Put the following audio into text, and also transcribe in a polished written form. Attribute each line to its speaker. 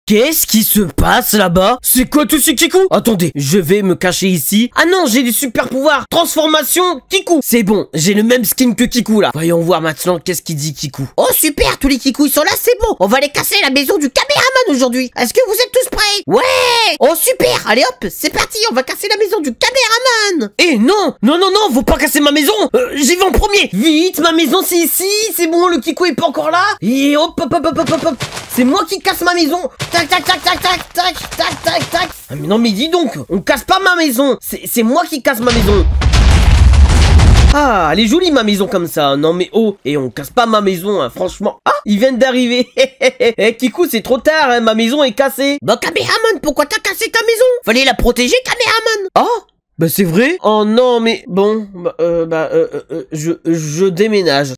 Speaker 1: Qu'est-ce qui se passe là-bas? C'est quoi tout ce Kikou? Attendez, je vais me cacher ici. Ah non, j'ai des super pouvoirs. Transformation Kikou. C'est bon, j'ai le même skin que Kikou là. Voyons voir maintenant qu'est-ce qu'il dit Kikou.
Speaker 2: Oh super, tous les Kikou ils sont là, c'est bon. On va aller casser la maison du caméraman aujourd'hui. Est-ce que vous êtes tous prêts? Ouais. Oh super, allez hop, c'est parti, on va casser la maison du caméraman.
Speaker 1: Eh non, non, non, non, faut pas casser ma maison. J'y vais en premier. Vite, ma maison c'est ici. C'est bon, le Kikou est pas encore là. Et hop, hop, hop, hop, hop, hop, hop. C'est moi qui casse ma maison. Tac, tac, tac, tac, tac, tac, tac, tac, tac. Ah, mais non, mais dis donc, on casse pas ma maison. C'est moi qui casse ma maison. Ah, elle est jolie ma maison comme ça. Non mais oh, et on casse pas ma maison, hein, franchement. Ah, ils viennent d'arriver. Eh Kikou, c'est trop tard, hein, ma maison est cassée.
Speaker 2: Bah caméraman, pourquoi t'as cassé ta maison? Fallait la protéger, caméraman.
Speaker 1: Ah, bah c'est vrai. Oh non mais bon, je déménage.